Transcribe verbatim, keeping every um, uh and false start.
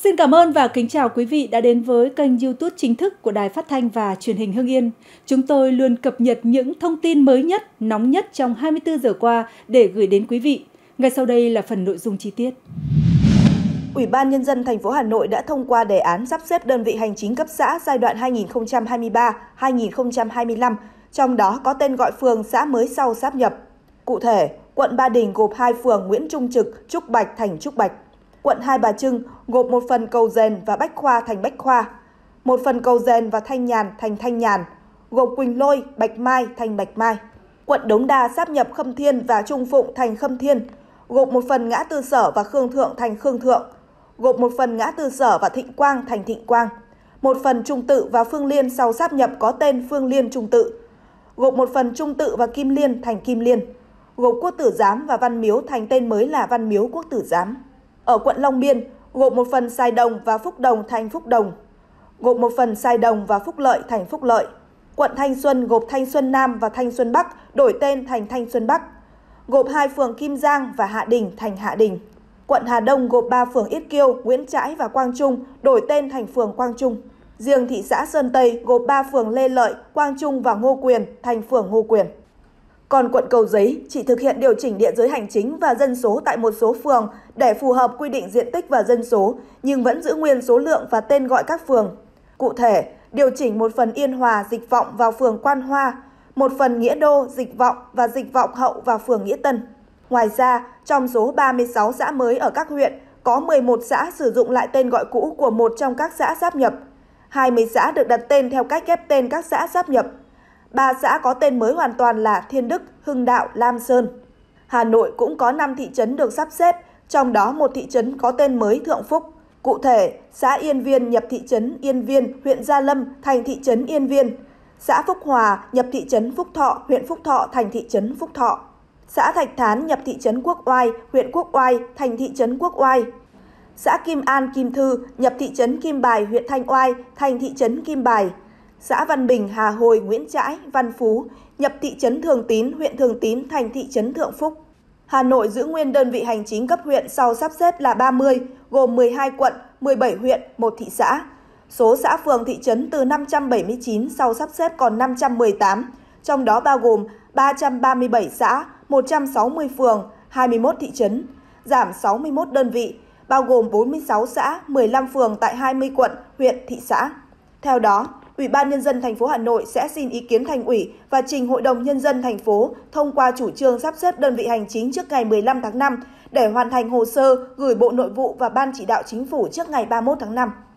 Xin cảm ơn và kính chào quý vị đã đến với kênh YouTube chính thức của Đài Phát thanh và Truyền hình Hưng Yên. Chúng tôi luôn cập nhật những thông tin mới nhất, nóng nhất trong hai mươi tư giờ qua để gửi đến quý vị. Ngay sau đây là phần nội dung chi tiết. Ủy ban Nhân dân thành phố Hà Nội đã thông qua đề án sắp xếp đơn vị hành chính cấp xã giai đoạn hai nghìn không trăm hai mươi ba đến hai nghìn không trăm hai mươi lăm, trong đó có tên gọi phường xã mới sau sáp nhập. Cụ thể, quận Ba Đình gộp hai phường Nguyễn Trung Trực, Trúc Bạch thành Trúc Bạch. Quận Hai Bà Trưng gộp một phần Cầu Giền và Bách Khoa thành Bách Khoa, một phần Cầu Giền và Thanh Nhàn thành Thanh Nhàn, gộp Quỳnh Lôi, Bạch Mai thành Bạch Mai. Quận Đống Đa sáp nhập Khâm Thiên và Trung Phụng thành Khâm Thiên, gộp một phần Ngã Tư Sở và Khương Thượng thành Khương Thượng, gộp một phần Ngã Tư Sở và Thịnh Quang thành Thịnh Quang, một phần Trung Tự và Phương Liên sau sáp nhập có tên Phương Liên Trung Tự, gộp một phần Trung Tự và Kim Liên thành Kim Liên, gộp Quốc Tử Giám và Văn Miếu thành tên mới là Văn Miếu Quốc Tử Giám. Ở quận Long Biên, gộp một phần Sài Đồng và Phúc Đồng thành Phúc Đồng, gộp một phần Sài Đồng và Phúc Lợi thành Phúc Lợi. Quận Thanh Xuân gộp Thanh Xuân Nam và Thanh Xuân Bắc đổi tên thành Thanh Xuân Bắc, gộp hai phường Kim Giang và Hạ Đình thành Hạ Đình. Quận Hà Đông gộp ba phường Yết Kiêu, Nguyễn Trãi và Quang Trung đổi tên thành phường Quang Trung. Riêng thị xã Sơn Tây gộp ba phường Lê Lợi, Quang Trung và Ngô Quyền thành phường Ngô Quyền. Còn quận Cầu Giấy chỉ thực hiện điều chỉnh địa giới hành chính và dân số tại một số phường để phù hợp quy định diện tích và dân số, nhưng vẫn giữ nguyên số lượng và tên gọi các phường. Cụ thể, điều chỉnh một phần Yên Hòa, Dịch Vọng vào phường Quan Hoa, một phần Nghĩa Đô, Dịch Vọng và Dịch Vọng Hậu vào phường Nghĩa Tân. Ngoài ra, trong số ba mươi sáu xã mới ở các huyện, có mười một xã sử dụng lại tên gọi cũ của một trong các xã sáp nhập. hai mươi xã được đặt tên theo cách ghép tên các xã sáp nhập. ba xã có tên mới hoàn toàn là Thiên Đức, Hưng Đạo, Lam Sơn. Hà Nội cũng có năm thị trấn được sắp xếp, trong đó một thị trấn có tên mới Thượng Phúc. Cụ thể, xã Yên Viên nhập thị trấn Yên Viên, huyện Gia Lâm thành thị trấn Yên Viên. Xã Phúc Hòa nhập thị trấn Phúc Thọ, huyện Phúc Thọ thành thị trấn Phúc Thọ. Xã Thạch Thán nhập thị trấn Quốc Oai, huyện Quốc Oai thành thị trấn Quốc Oai. Xã Kim An Kim Thư nhập thị trấn Kim Bài, huyện Thanh Oai thành thị trấn Kim Bài. Xã Văn Bình, Hà Hồi, Nguyễn Trãi, Văn Phú nhập thị trấn Thường Tín, huyện Thường Tín thành thị trấn Thượng Phúc. Hà Nội giữ nguyên đơn vị hành chính cấp huyện sau sắp xếp là ba mươi, gồm mười hai quận, mười bảy huyện, một thị xã. Số xã phường thị trấn từ năm trăm bảy mươi chín sau sắp xếp còn năm trăm mười tám, trong đó bao gồm ba trăm ba mươi bảy xã, một trăm sáu mươi phường, hai mươi mốt thị trấn, giảm sáu mươi mốt đơn vị, bao gồm bốn mươi sáu xã, mười lăm phường tại hai mươi quận, huyện, thị xã. Theo đó, Ủy ban Nhân dân thành phố Hà Nội sẽ xin ý kiến Thành ủy và trình Hội đồng Nhân dân thành phố thông qua chủ trương sắp xếp đơn vị hành chính trước ngày mười lăm tháng năm để hoàn thành hồ sơ gửi Bộ Nội vụ và Ban Chỉ đạo Chính phủ trước ngày ba mươi mốt tháng năm.